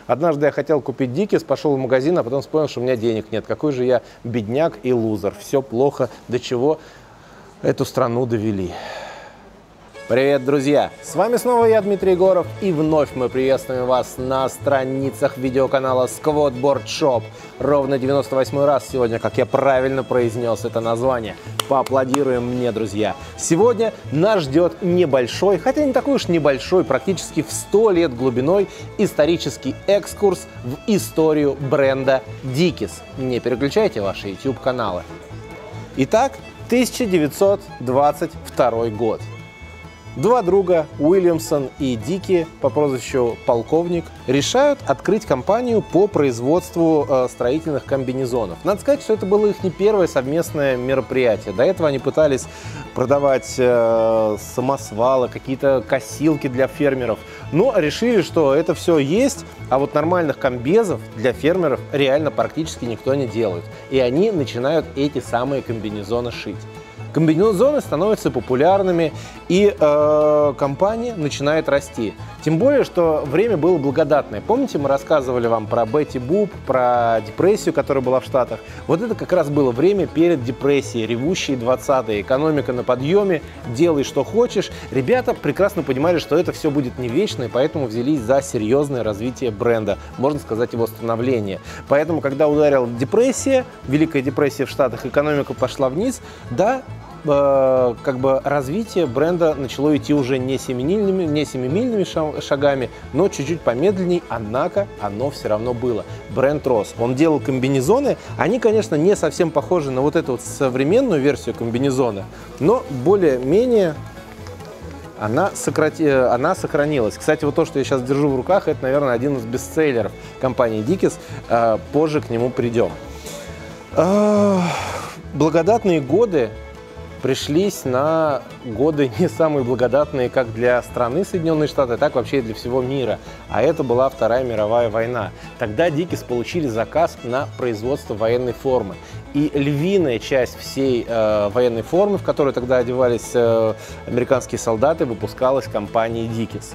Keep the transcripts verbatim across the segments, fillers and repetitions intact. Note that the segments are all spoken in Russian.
Однажды я хотел купить Dickies, пошел в магазин, а потом вспомнил, что у меня денег нет. Какой же я бедняк и лузер. Все плохо, до чего эту страну довели. Привет, друзья! С вами снова я, Дмитрий Егоров, и вновь мы приветствуем вас на страницах видеоканала Squatboard Shop. Ровно девяносто восьмой раз сегодня, как я правильно произнес это название. Поаплодируем мне, друзья! Сегодня нас ждет небольшой, хотя не такой уж небольшой, практически в сто лет глубиной, исторический экскурс в историю бренда Dickies. Не переключайте ваши YouTube-каналы. Итак, тысяча девятьсот двадцать второй год. Два друга, Уильямсон и Дики, по прозвищу Полковник, решают открыть компанию по производству э, строительных комбинезонов. Надо сказать, что это было их не первое совместное мероприятие. До этого они пытались продавать э, самосвалы, какие-то косилки для фермеров, но решили, что это все есть, а вот нормальных комбезов для фермеров реально практически никто не делает. И они начинают эти самые комбинезоны шить. Комбинезоны становятся популярными, и э, компания начинает расти. Тем более, что время было благодатное. Помните, мы рассказывали вам про Бетти Буп, про депрессию, которая была в Штатах? Вот это как раз было время перед депрессией, ревущие двадцатые. Экономика на подъеме, делай, что хочешь. Ребята прекрасно понимали, что это все будет не вечно, и поэтому взялись за серьезное развитие бренда, можно сказать, его становление. Поэтому, когда ударила депрессия, Великая депрессия в Штатах, экономика пошла вниз, да, как бы развитие бренда начало идти уже не семимильными, не семимильными шагами, но чуть-чуть помедленней, однако оно все равно было. Бренд рос. Он делал комбинезоны, они, конечно, не совсем похожи на вот эту вот современную версию комбинезона, но более-менее она, сократи... она сохранилась. Кстати, вот то, что я сейчас держу в руках, это, наверное, один из бестселлеров компании Dickies. Позже к нему придем. Благодатные годы пришлись на годы не самые благодатные как для страны Соединенные Штаты, так вообще и для всего мира. А это была Вторая мировая война. Тогда Dickies получили заказ на производство военной формы. И львиная часть всей э, военной формы, в которую тогда одевались э, американские солдаты, выпускалась компанией Dickies.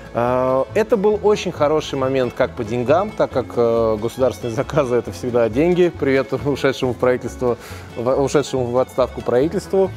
Это был очень хороший момент как по деньгам, так как э, государственные заказы – это всегда деньги. Привет ушедшему в правительство, ушедшему в отставку правительству.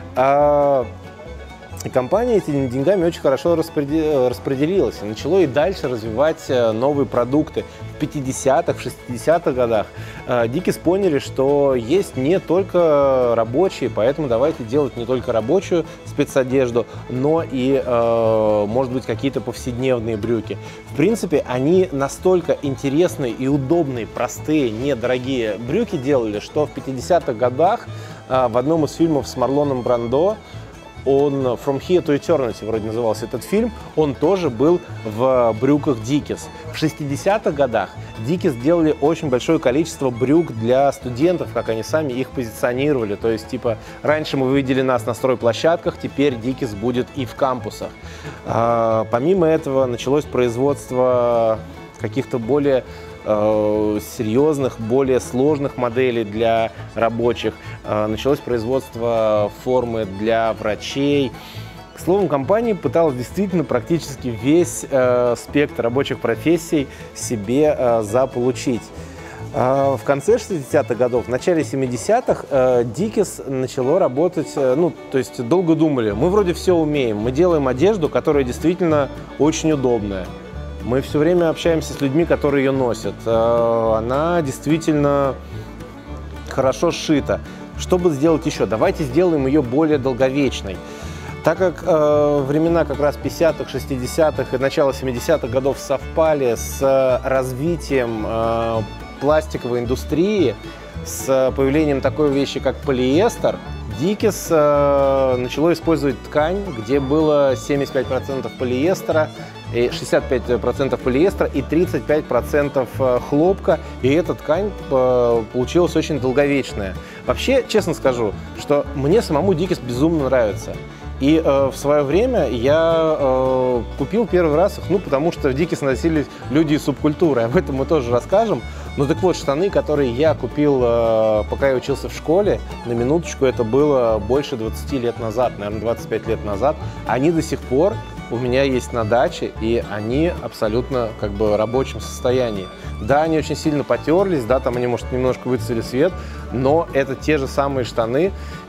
А компания этими деньгами очень хорошо распределилась и начала и дальше развивать новые продукты. В пятидесятых, в шестидесятых годах Dickies поняли, что есть не только рабочие, поэтому давайте делать не только рабочую спецодежду, но и, э, может быть, какие-то повседневные брюки. В принципе, они настолько интересные и удобные, простые, недорогие брюки делали, что в пятидесятых годах э, в одном из фильмов с Марлоном Брандо, он From Here to Eternity вроде назывался этот фильм, он тоже был в брюках Dickies. В шестидесятых годах Dickies делали очень большое количество брюк для студентов, как они сами их позиционировали. То есть, типа, раньше мы видели нас на стройплощадках, теперь Dickies будет и в кампусах. А, помимо этого началось производство каких-то более серьезных, более сложных моделей для рабочих. Началось производство формы для врачей. К слову, компания пыталась действительно практически весь э, спектр рабочих профессий себе э, заполучить. Э, в конце шестидесятых годов, в начале семидесятых э, Dickies начало работать, э, ну, то есть долго думали, мы вроде все умеем, мы делаем одежду, которая действительно очень удобная. Мы все время общаемся с людьми, которые ее носят. Она действительно хорошо сшита. Что бы сделать еще? Давайте сделаем ее более долговечной. Так как э, времена как раз пятидесятых, шестидесятых и начало семидесятых годов совпали с развитием э, пластиковой индустрии, с появлением такой вещи, как полиэстер, Dickies э, начало использовать ткань, где было семьдесят пять процентов полиэстера, и шестьдесят пять процентов полиэстера и тридцать пять процентов хлопка, и эта ткань э, получилась очень долговечная. Вообще, честно скажу, что мне самому Dickies безумно нравится. И э, в свое время я э, купил первый раз их, ну, потому что в Dickies носили люди из субкультуры, об этом мы тоже расскажем. Ну так вот, штаны, которые я купил, э, пока я учился в школе, на минуточку, это было больше двадцати лет назад, наверное, двадцать пять лет назад, они до сих пор у меня есть на даче, и они абсолютно как бы в рабочем состоянии. Да, они очень сильно потерлись, да, там они, может, немножко выцвели цвет, но это те же самые штаны,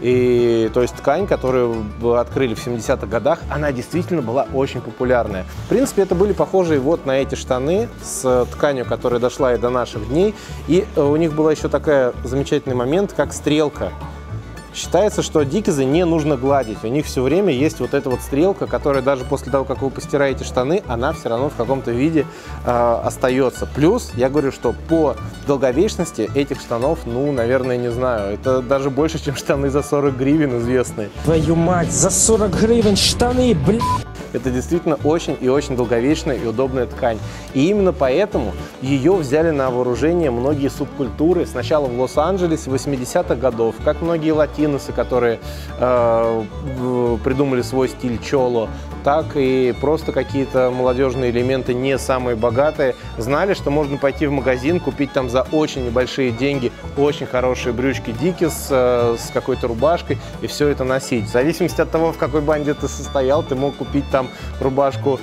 и то есть ткань, которую открыли в семидесятых годах, она действительно была очень популярная. В принципе, это были похожие вот на эти штаны с тканью, которая дошла и до наших дней, и у них была еще такая замечательный момент, как стрелка. Считается, что дикизы не нужно гладить. У них все время есть вот эта вот стрелка, которая даже после того, как вы постираете штаны, она все равно в каком-то виде э, остается. Плюс, я говорю, что по долговечности этих штанов, ну, наверное, не знаю, это даже больше, чем штаны за сорок гривен известные. Твою мать, за сорок гривен штаны, блядь! Это действительно очень и очень долговечная и удобная ткань. И именно поэтому ее взяли на вооружение многие субкультуры. Сначала в Лос-Анджелесе восьмидесятых годов, как многие латиносы, которые э, придумали свой стиль чоло, так и просто какие-то молодежные элементы, не самые богатые, знали, что можно пойти в магазин, купить там за очень небольшие деньги очень хорошие брючки Дикис э, с какой-то рубашкой и все это носить. В зависимости от того, в какой банде ты состоял, ты мог купить там рубашку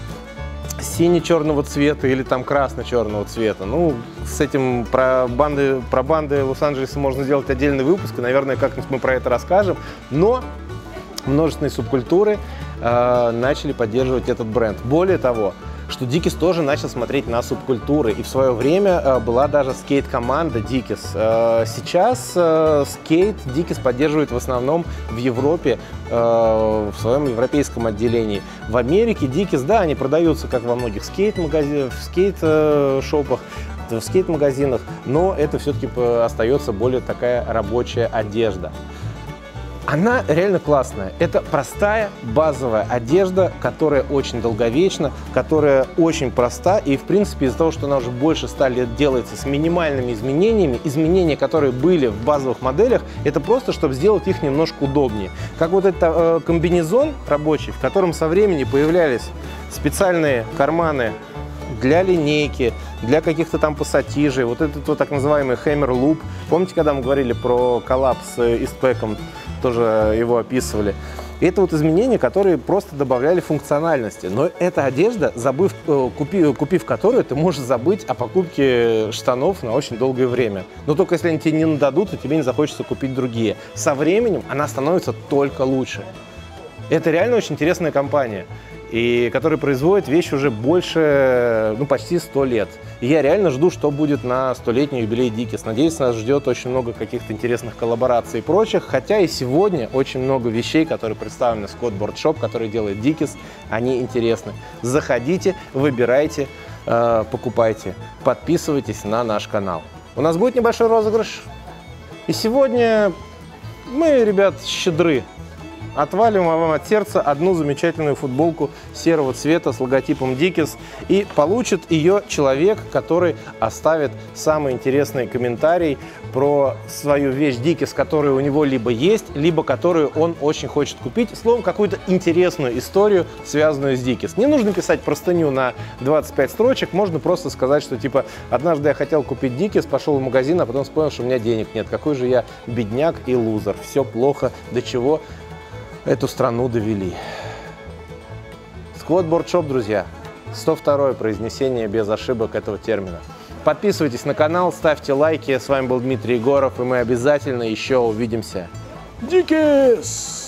сине-черного цвета или там красно-черного цвета. Ну, с этим про банды, про банды Лос-Анджелеса можно сделать отдельный выпуск, и, наверное, как-нибудь мы про это расскажем. Но множественные субкультуры э, начали поддерживать этот бренд. Более того, что Дикис тоже начал смотреть на субкультуры. И в свое время э, была даже скейт-команда Дикис. Э, сейчас э, скейт Дикис поддерживает в основном в Европе, э, в своем европейском отделении. В Америке Дикис, да, они продаются, как во многих скейт-магазинах, в скейт-шопах, в скейт-магазинах, но это все-таки остается более такая рабочая одежда. Она реально классная. Это простая базовая одежда, которая очень долговечна, которая очень проста. И, в принципе, из-за того, что она уже больше ста лет делается с минимальными изменениями, изменения, которые были в базовых моделях, это просто, чтобы сделать их немножко удобнее. Как вот этот э, комбинезон рабочий, в котором со временем появлялись специальные карманы для линейки, для каких-то там пассатижей, вот этот вот так называемый Hammer Loop. Помните, когда мы говорили про коллапс с Eastpak, тоже его описывали. И это вот изменения, которые просто добавляли функциональности. Но эта одежда, забыв, купив, купив которую, ты можешь забыть о покупке штанов на очень долгое время. Но только если они тебе не нададут, то тебе не захочется купить другие. Со временем она становится только лучше. Это реально очень интересная компания, и которая производит вещи уже больше, ну, почти сто лет. И я реально жду, что будет на столетний юбилей Дикис. Надеюсь, нас ждет очень много каких-то интересных коллабораций и прочих. Хотя и сегодня очень много вещей, которые представлены в Skateboard Shop, которые делает Дикис, они интересны. Заходите, выбирайте, э, покупайте, подписывайтесь на наш канал. У нас будет небольшой розыгрыш. И сегодня мы, ребят, щедры. Отвалим вам от сердца одну замечательную футболку серого цвета с логотипом Дикис, и получит ее человек, который оставит самый интересный комментарий про свою вещь Дикис, которая у него либо есть, либо которую он очень хочет купить. Словом, какую-то интересную историю, связанную с Дикис. Не нужно писать простыню на двадцать пять строчек, можно просто сказать, что типа однажды я хотел купить Дикис, пошел в магазин, а потом вспомнил, что у меня денег нет. Какой же я бедняк и лузер. Все плохо, до чего эту страну довели. Skateboard Shop, друзья. сто второе произнесение без ошибок этого термина. Подписывайтесь на канал, ставьте лайки. С вами был Дмитрий Егоров, и мы обязательно еще увидимся. Дикис!